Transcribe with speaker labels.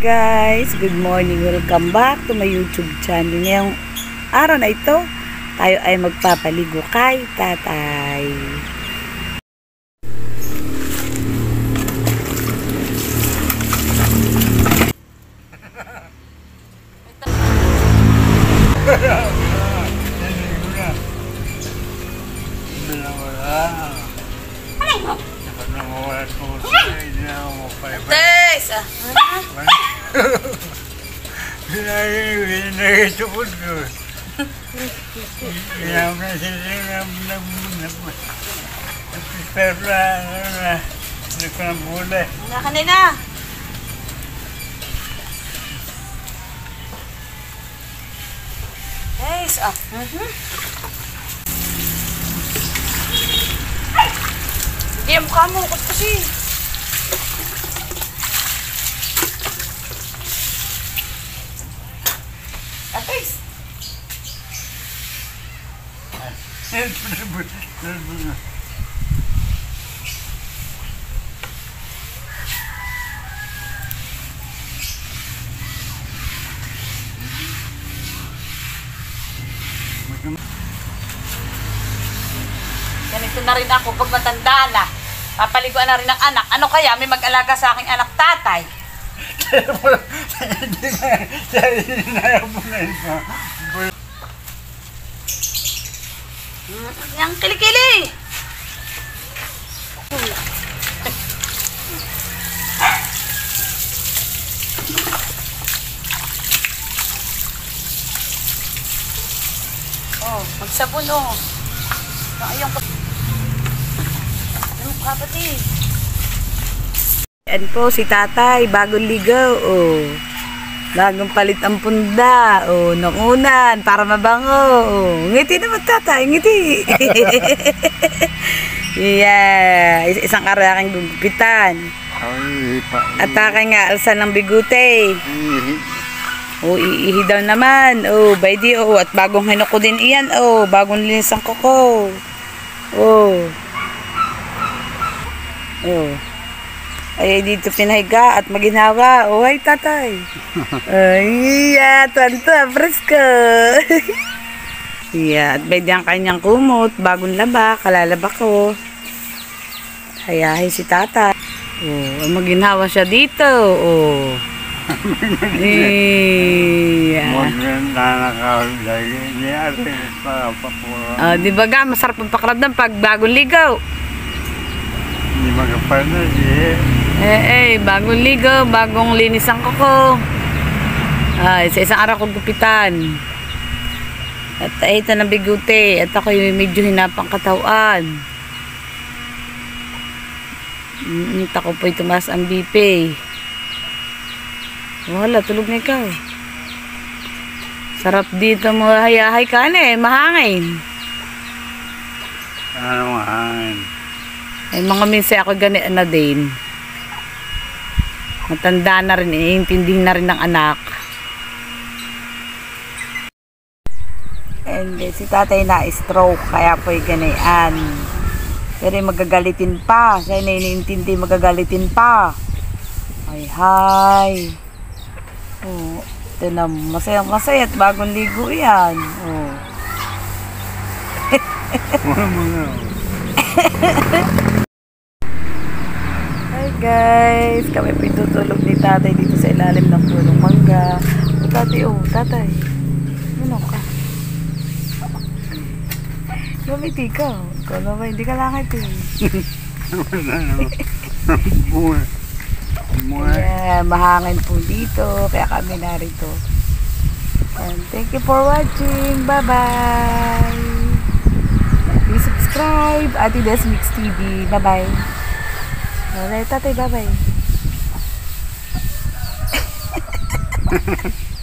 Speaker 1: Guys, good morning. Welcome back to my YouTube channel. Ngayong araw na ito, tayo ay magpapaligo kay tatay. Kanina. Guys, Hindi, mukha mo. Kasi. Guys. Ganito na rin ako pag matanda na. Papaliguan na rin ang anak. Ano kaya? May mag-alaga sa aking anak tatay. Yang kilikili. Oh, magsabon oh. Ayong kapatid. Yan po si tatay, bagong ligaw, oh. Bagong palit ang punda, oh, nakunan, para mabango, oh. Ngiti naman tatay, ngiti. Yeah, isang araking gugupitan. At aking nga, alsan ng bigute. Oh, iihi daw naman, oh, by di, oh, at bagong hinuko din iyan, oh, bagong linis ang kuko. Oh. Oh. Ay, dito pinahiga at maginawa. Oh, ay, tatay. Ay, yeah, tanta, presko. Yeah, at may diyang kanyang kumot, bagong laba, kalalaba ko. Hayahay si tatay. Oh, maginawa siya dito. Oh. Yeah. Oh, di ba ga, masarap ang pakiramdam pag bagong ligaw.
Speaker 2: Hindi magkapanas
Speaker 1: bagong ligaw, bagong linis ang kuko. Ay, sa isang araw kong gupitan. At ito ng bigute. At ako yung medyo hinapang katawan. Ako po'y tumaas ang BP. Wala, tulog na ikaw. Sarap dito mo hayahay ka na eh, mahangin.
Speaker 2: Ano mahangin?
Speaker 1: Ay mga minsan ako ganit na din. Matanda na rin, iintindihin na rin ng anak. And si tatay na stroke, kaya po'y ganian. Pero magagalitin pa, siya na iniintindi magagalitin pa. Ay, hi. Oh, ito na, masayang masaya at bagong ligo yan. Oh. Hi guys, kami po tutulog ni tatay dito sa ilalim ng punong mangga. O tatay, oh, tatay. Ano ka? Lumiti ka. Ikaw naman, hindi ka langit eh. Yeah, mahangin po dito, kaya kami narito. And thank you for watching. Bye bye. Please subscribe Ate Des Mix TV. Bye bye. Alright, tatay, bye bye.